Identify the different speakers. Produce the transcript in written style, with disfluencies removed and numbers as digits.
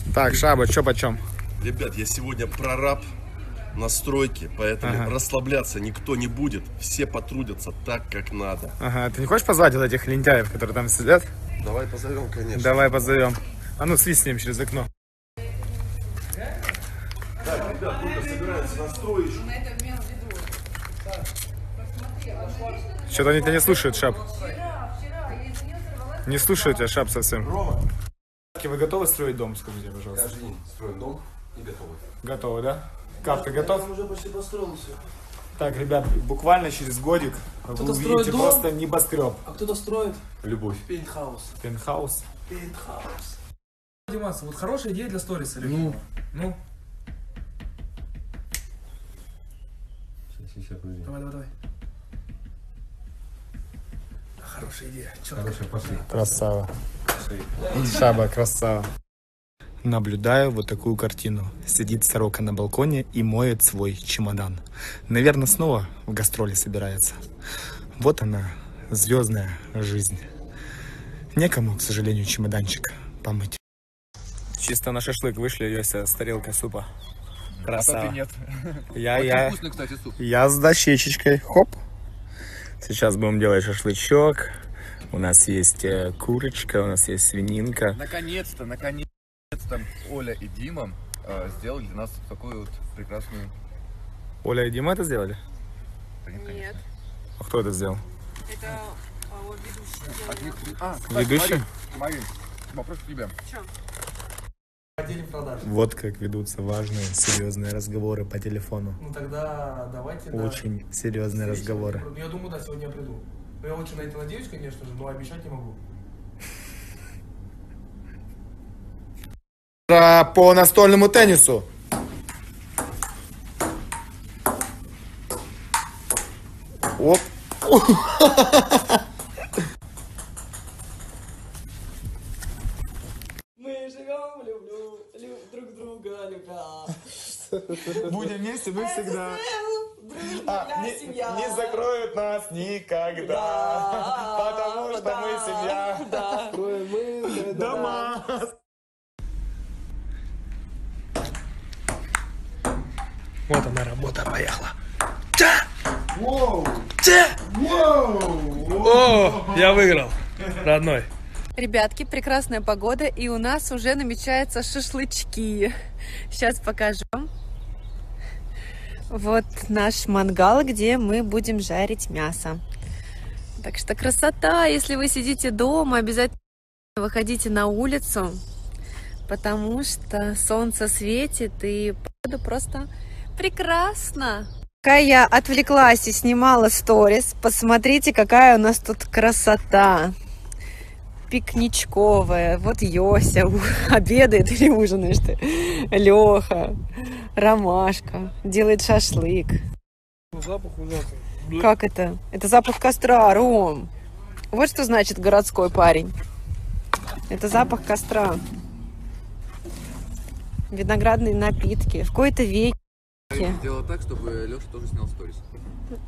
Speaker 1: Так, Шаба, что почем?
Speaker 2: Ребят, я сегодня прораб на стройке, поэтому расслабляться никто не будет. Все потрудятся так, как надо.
Speaker 1: Ага, ты не хочешь позвать вот этих лентяев, которые там сидят?
Speaker 2: Давай позовем, конечно.
Speaker 1: Давай позовем. А ну свистнем через окно.
Speaker 2: Так, ребят, только собираются на строечку.
Speaker 1: Что-то они тебя не слушают, Шаб. Не слушают тебя, Шаб, совсем.
Speaker 2: Рома.
Speaker 1: Вы готовы строить дом, скажите, пожалуйста?
Speaker 2: Каждый день строим дом и готовы.
Speaker 1: Готовы, да? Кап, ты готов?
Speaker 3: Я уже почти построил все.
Speaker 1: Так, ребят, буквально через годик вы увидите просто небоскреб.
Speaker 3: А кто-то строит?
Speaker 2: Любовь.
Speaker 3: Пентхаус.
Speaker 1: Пентхаус.
Speaker 3: Пентхаус. Димас, вот хорошая идея для сториса. Ну?
Speaker 2: Сейчас, подожди.
Speaker 3: Давай. Хорошая идея.
Speaker 2: Хорошая, пошли.
Speaker 1: Красава. Шаба, красава. Наблюдаю вот такую картину. Сидит сорока на балконе и моет свой чемодан. Наверное, снова в гастроли собирается. Вот она, звездная жизнь. Некому, к сожалению, чемоданчик помыть. Чисто на шашлык вышли, Йося, с тарелкой супа. Красава.
Speaker 4: А ты нет.
Speaker 1: Я
Speaker 4: Вкусный, кстати, суп.
Speaker 1: Я с дощечечкой. Хоп. Сейчас будем делать шашлычок. У нас есть курочка, у нас есть свининка.
Speaker 4: Наконец-то Оля и Дима сделали для нас такую вот прекрасную...
Speaker 1: Оля и Дима это сделали?
Speaker 5: Нет.
Speaker 1: А кто это сделал?
Speaker 5: Это ведущий.
Speaker 1: Ведущий?
Speaker 4: Марин, вопрос к тебе.
Speaker 3: Хотели продаж.
Speaker 1: Вот как ведутся важные, серьезные разговоры по телефону.
Speaker 3: Ну тогда давайте.
Speaker 1: Очень серьезные разговоры.
Speaker 3: Ну я думаю, да, сегодня я приду. Но я очень на это надеюсь, конечно же, но обещать не могу.
Speaker 1: По настольному теннису. Оп.
Speaker 3: Мы живем, друг друга, любя.
Speaker 1: Будем вместе мы всегда.
Speaker 3: Семья.
Speaker 1: Не закроют нас никогда. Потому что мы семья.
Speaker 3: Да. Мы
Speaker 1: Дома. Вот она, работа поехала. О, я выиграл, родной.
Speaker 5: Ребятки, прекрасная погода, и у нас уже намечаются шашлычки. Сейчас покажу вам. Вот наш мангал, где мы будем жарить мясо. Так что красота! Если вы сидите дома, обязательно выходите на улицу, потому что солнце светит, и погода просто прекрасно. Пока я отвлеклась и снимала сторис, посмотрите, какая у нас тут красота. Пикничковая. Вот Йося обедает или ужинаешь ты. Леха, Ромашка делает шашлык.
Speaker 3: Запах ужасный.
Speaker 5: Как это? Это запах костра, Ром. Вот что значит городской парень. Это запах костра. Виноградные напитки. В кои-то веке.
Speaker 4: Сделала так, чтобы Леша тоже снял сторис.